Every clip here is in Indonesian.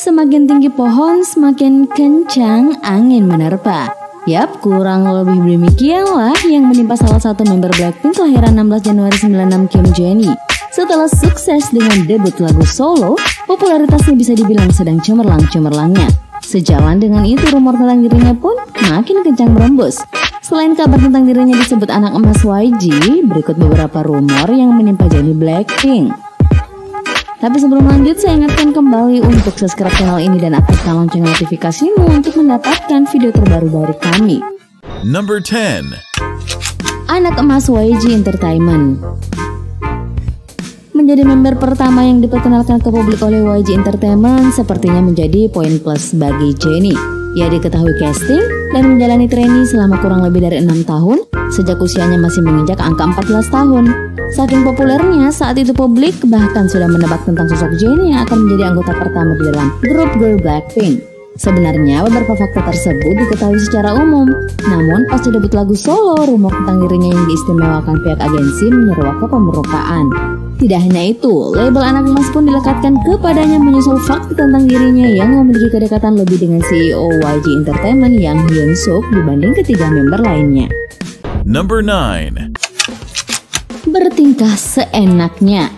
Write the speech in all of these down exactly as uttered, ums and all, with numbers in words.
Semakin tinggi pohon, semakin kencang angin menerpa. Yap, kurang lebih demikianlah yang menimpa salah satu member Blackpink kelahiran enam belas Januari sembilan puluh enam, Kim Jennie. Setelah sukses dengan debut lagu solo, popularitasnya bisa dibilang sedang cemerlang-cemerlangnya. Sejalan dengan itu, rumor tentang dirinya pun makin kencang berembus. Selain kabar tentang dirinya disebut anak emas Y G, berikut beberapa rumor yang menimpa Jennie Blackpink. Tapi sebelum lanjut, saya ingatkan kembali untuk subscribe channel ini dan aktifkan lonceng notifikasimu untuk mendapatkan video terbaru dari kami. Number ten. Anak emas Y G Entertainment. Menjadi member pertama yang diperkenalkan ke publik oleh Y G Entertainment sepertinya menjadi poin plus bagi Jennie. Ia diketahui casting dan menjalani trainee selama kurang lebih dari enam tahun sejak usianya masih menginjak angka empat belas tahun. Saking populernya, saat itu publik bahkan sudah menebak tentang sosok Jennie yang akan menjadi anggota pertama di dalam grup girl Blackpink. Sebenarnya beberapa fakta tersebut diketahui secara umum, namun pas debut lagu solo, rumor tentang dirinya yang diistimewakan pihak agensi menyeruak ke pemberkaan. Tidak hanya itu, label anak emas pun dilekatkan kepadanya menyusul fakta tentang dirinya yang memiliki kedekatan lebih dengan C E O Y G Entertainment Yang Hyun Suk dibanding ketiga member lainnya. Number nine. Bertingkah seenaknya.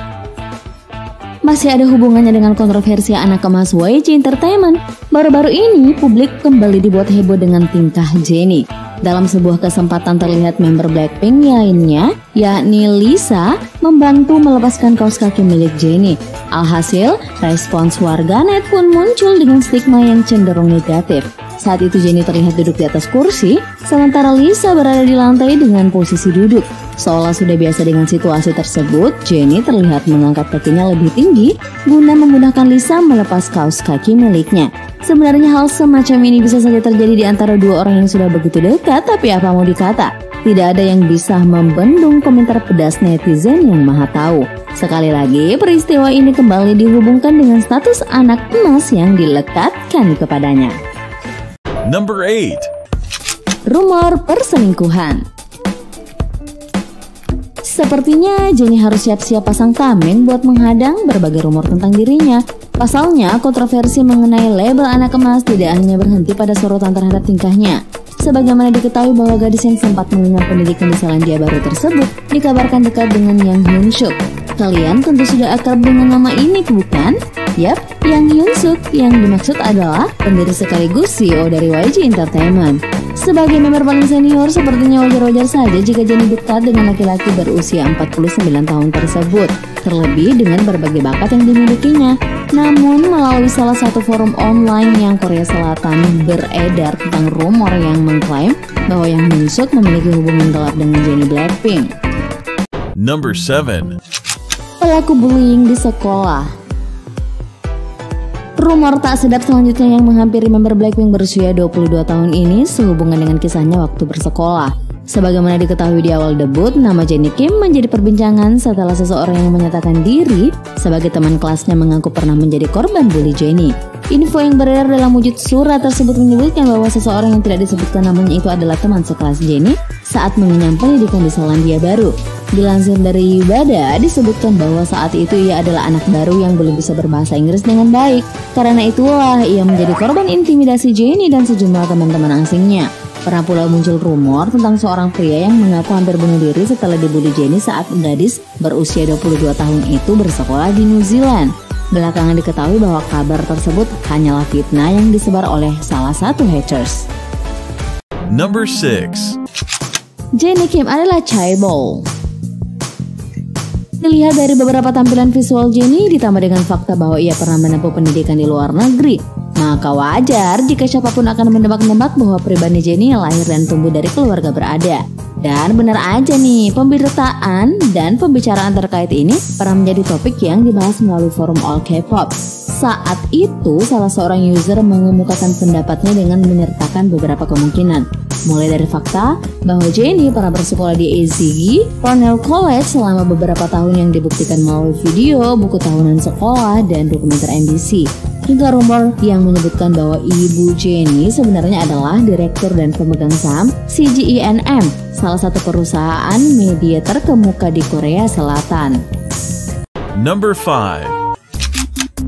Masih ada hubungannya dengan kontroversi anak emas Y G Entertainment. Baru-baru ini publik kembali dibuat heboh dengan tingkah Jennie. Dalam sebuah kesempatan terlihat member Blackpink lainnya, yakni Lisa, membantu melepaskan kaos kaki milik Jennie. Alhasil, respons warganet pun muncul dengan stigma yang cenderung negatif. Saat itu Jennie terlihat duduk di atas kursi, sementara Lisa berada di lantai dengan posisi duduk. Seolah sudah biasa dengan situasi tersebut, Jennie terlihat mengangkat kakinya lebih tinggi guna memudahkan Lisa melepas kaos kaki miliknya. Sebenarnya hal semacam ini bisa saja terjadi di antara dua orang yang sudah begitu dekat, tapi apa mau dikata, tidak ada yang bisa membendung komentar pedas netizen yang maha tahu. Sekali lagi, peristiwa ini kembali dihubungkan dengan status anak emas yang dilekatkan kepadanya. Number eight. Rumor perselingkuhan. Sepertinya Jennie harus siap-siap pasang tameng buat menghadang berbagai rumor tentang dirinya. Pasalnya, kontroversi mengenai label anak emas tidak hanya berhenti pada sorotan terhadap tingkahnya. Sebagaimana diketahui bahwa gadis yang sempat mengenyam pendidikan di Selandia Baru tersebut dikabarkan dekat dengan Yang Hyun Suk. Kalian tentu sudah akrab dengan nama ini, bukan? Yap, Yang Hyun Suk yang dimaksud adalah pendiri sekaligus C E O dari Y G Entertainment. Sebagai member paling senior, sepertinya wajar-wajar saja jika Jennie dekat dengan laki-laki berusia empat puluh sembilan tahun tersebut, terlebih dengan berbagai bakat yang dimilikinya. Namun, melalui salah satu forum online yang Korea Selatan beredar tentang rumor yang mengklaim bahwa Yang Hyun Suk memiliki hubungan gelap dengan Jennie Blackpink. Number seven. Pelaku bullying di sekolah. Rumor tak sedap selanjutnya yang menghampiri member Blackpink berusia dua puluh dua tahun ini sehubungan dengan kisahnya waktu bersekolah. Sebagaimana diketahui di awal debut, nama Jennie Kim menjadi perbincangan setelah seseorang yang menyatakan diri sebagai teman kelasnya mengaku pernah menjadi korban bully Jennie. Info yang beredar dalam wujud surat tersebut menyebutkan bahwa seseorang yang tidak disebutkan namanya itu adalah teman sekelas Jennie saat mengenyam pendidikan di Selandia Baru. Dilansir dari Bada, disebutkan bahwa saat itu ia adalah anak baru yang belum bisa berbahasa Inggris dengan baik. Karena itulah ia menjadi korban intimidasi Jennie dan sejumlah teman-teman asingnya. Pernah pula muncul rumor tentang seorang pria yang mengaku hampir bunuh diri setelah dibully Jennie saat gadis berusia dua puluh dua tahun itu bersekolah di New Zealand. Belakangan diketahui bahwa kabar tersebut hanyalah fitnah yang disebar oleh salah satu haters. Number six. Jennie Kim adalah chaebol. Dilihat dari beberapa tampilan visual Jennie ditambah dengan fakta bahwa ia pernah menempuh pendidikan di luar negeri, maka wajar jika siapapun akan menebak-nebak bahwa pribadi Jennie lahir dan tumbuh dari keluarga berada. Dan benar aja nih, pemberitaan dan pembicaraan terkait ini pernah menjadi topik yang dibahas melalui forum All K-pop. Saat itu, salah seorang user mengemukakan pendapatnya dengan menyertakan beberapa kemungkinan. Mulai dari fakta bahwa Jennie pernah bersekolah di A Z G Cornell College selama beberapa tahun yang dibuktikan melalui video, buku tahunan sekolah, dan dokumenter M B C. Hingga rumor yang menyebutkan bahwa ibu Jennie sebenarnya adalah direktur dan pemegang saham C G E N M, salah satu perusahaan media terkemuka di Korea Selatan. Number five.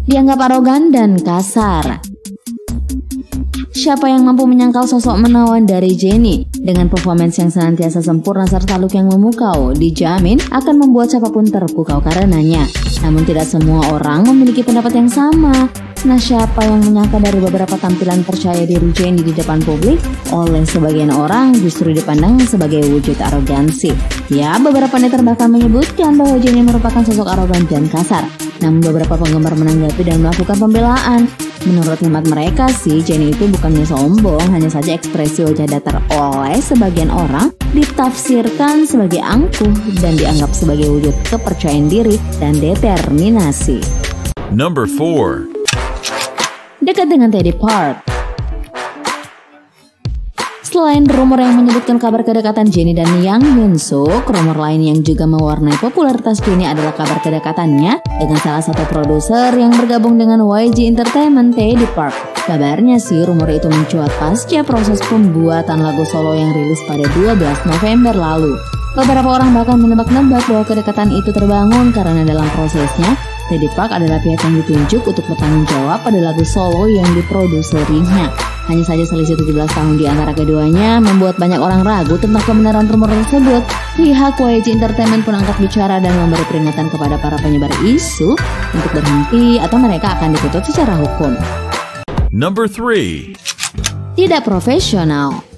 dianggap arogan dan kasar. Siapa yang mampu menyangkal sosok menawan dari Jennie? Dengan performance yang senantiasa sempurna serta look yang memukau, dijamin akan membuat siapapun terpukau karenanya. Namun tidak semua orang memiliki pendapat yang sama. Nah, siapa yang menyangka dari beberapa tampilan percaya diri Jennie di depan publik oleh sebagian orang justru dipandang sebagai wujud arogansi. Ya, beberapa netizen bahkan menyebutkan bahwa Jennie merupakan sosok arogan dan kasar. Namun beberapa penggemar menanggapi dan melakukan pembelaan. Menurut hemat mereka sih, Jennie itu bukannya sombong, hanya saja ekspresi wajah datar oleh sebagian orang ditafsirkan sebagai angkuh dan dianggap sebagai wujud kepercayaan diri dan determinasi. Number four. Dekat dengan Teddy Park. Selain rumor yang menyebutkan kabar kedekatan Jennie dan Yang Min-suk, rumor lain yang juga mewarnai popularitas Jennie adalah kabar kedekatannya dengan salah satu produser yang bergabung dengan Y G Entertainment, Teddy Park. Kabarnya sih rumor itu mencuat pasca proses pembuatan lagu solo yang rilis pada dua belas November lalu. Beberapa orang bahkan menebak-nebak bahwa kedekatan itu terbangun karena dalam prosesnya Teddy Park adalah pihak yang ditunjuk untuk bertanggung jawab pada lagu solo yang diproduserinya. Hanya saja selisih tujuh belas tahun di antara keduanya membuat banyak orang ragu tentang kebenaran rumor tersebut. Pihak Y G Entertainment pun angkat bicara dan memberi peringatan kepada para penyebar isu untuk berhenti atau mereka akan dituntut secara hukum. Number three. Tidak profesional.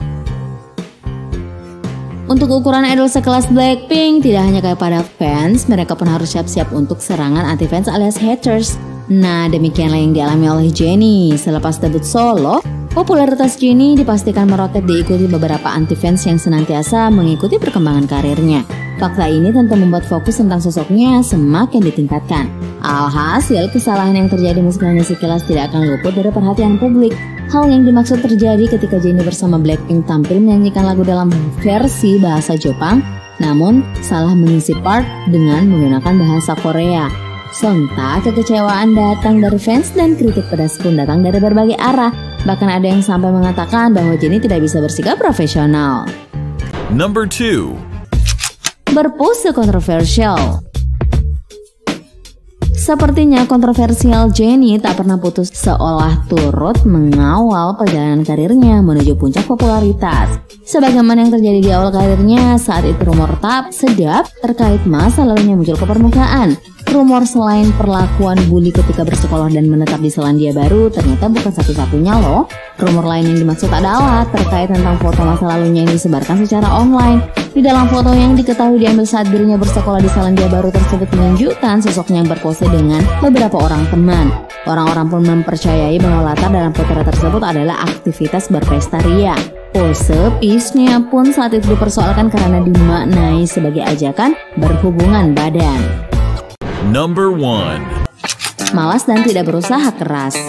Untuk ukuran idol sekelas Blackpink, tidak hanya kepada fans, mereka pun harus siap-siap untuk serangan anti-fans alias haters. Nah, demikianlah yang dialami oleh Jennie. Selepas debut solo, popularitas Jennie dipastikan meroket diikuti beberapa anti-fans yang senantiasa mengikuti perkembangan karirnya. Fakta ini tentu membuat fokus tentang sosoknya semakin ditingkatkan. Alhasil, kesalahan yang terjadi meski hanya sekilas tidak akan luput dari perhatian publik. Hal yang dimaksud terjadi ketika Jennie bersama Blackpink tampil menyanyikan lagu dalam versi bahasa Jepang, namun salah mengisi part dengan menggunakan bahasa Korea. Sontak kekecewaan datang dari fans dan kritik pedas pun datang dari berbagai arah. Bahkan ada yang sampai mengatakan bahwa Jennie tidak bisa bersikap profesional. Number two. Berpose kontroversial. Sepertinya kontroversial Jennie tak pernah putus seolah turut mengawal perjalanan karirnya menuju puncak popularitas. Sebagaimana yang terjadi di awal karirnya, saat itu rumor tak sedap terkait masa lalunya muncul ke permukaan. Rumor selain perlakuan bully ketika bersekolah dan menetap di Selandia Baru ternyata bukan satu-satunya loh. Rumor lain yang dimaksud adalah terkait tentang foto masa lalunya yang disebarkan secara online. Di dalam foto yang diketahui diambil saat dirinya bersekolah di Selandia Baru tersebut menunjukkan sosoknya yang berpose dengan beberapa orang teman. Orang-orang pun mempercayai bahwa latar dalam foto tersebut adalah aktivitas berpesta ria. Pose peace-nya pun saat itu dipersoalkan karena dimaknai sebagai ajakan berhubungan badan. Number one. Malas dan tidak berusaha keras.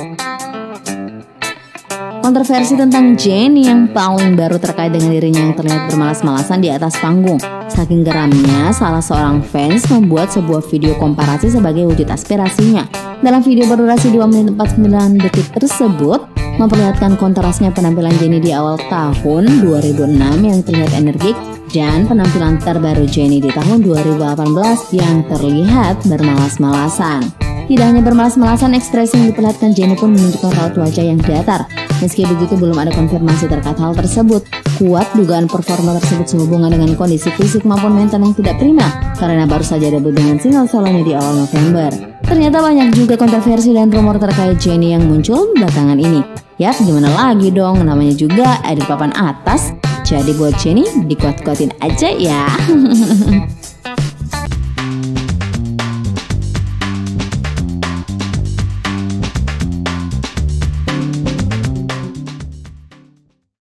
Kontroversi tentang Jennie yang paling baru terkait dengan dirinya yang terlihat bermalas-malasan di atas panggung. Saking geramnya, salah seorang fans membuat sebuah video komparasi sebagai wujud aspirasinya. Dalam video berdurasi dua menit empat puluh sembilan detik tersebut, memperlihatkan kontrasnya penampilan Jennie di awal tahun dua ribu enam yang terlihat energik dan penampilan terbaru Jennie di tahun dua ribu delapan belas yang terlihat bermalas-malasan. Tidak hanya bermalas-malasan, ekspresi yang diperlihatkan Jennie pun menunjukkan raut wajah yang datar. Meski begitu, belum ada konfirmasi terkait hal tersebut. Kuat dugaan performa tersebut sehubungan dengan kondisi fisik maupun mental yang tidak prima karena baru saja debut dengan single solonya di awal November. Ternyata banyak juga kontroversi dan rumor terkait Jennie yang muncul belakangan ini. Yap, gimana lagi dong, namanya juga ada di papan atas. Jadi buat Jennie, dikuat-kuatin aja ya.